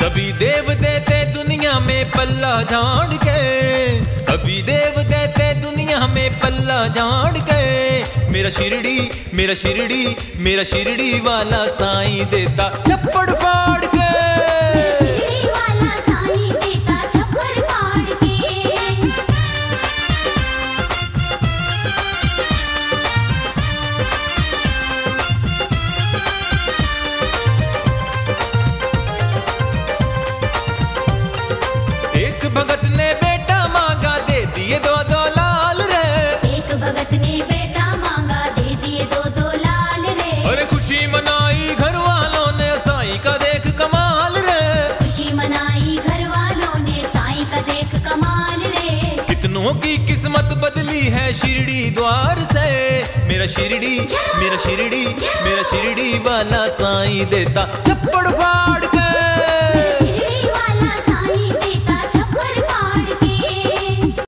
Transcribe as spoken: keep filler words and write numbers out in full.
सभी देव देते दुनिया में पल्ला झाड़ के, सभी देव देते दुनिया में पल्ला झाड़ के, मेरा शिरडी मेरा शिरडी मेरा शिरडी वाला साईं देता छप्पड़ फाड़ के। मेरा शिरडी वाला साईं देता छप्पड़ फाड़ के। एक भगत ने बेटा मांगा दे दिए दो दो लाल रे, एक भगत ने बेटा मांगा दे दिए दो दो लाल रे। अरे खुशी मनाई घर वालों ने साईं का देख कमाल रे, खुशी मनाई घर वालों ने साईं का देख कमाल रे। कितनों की किस्मत बदली है शिरडी द्वार से, मेरा शिरडी मेरा शिरडी मेरा शिरडी वाला साईं देता छप्पड़ फाड़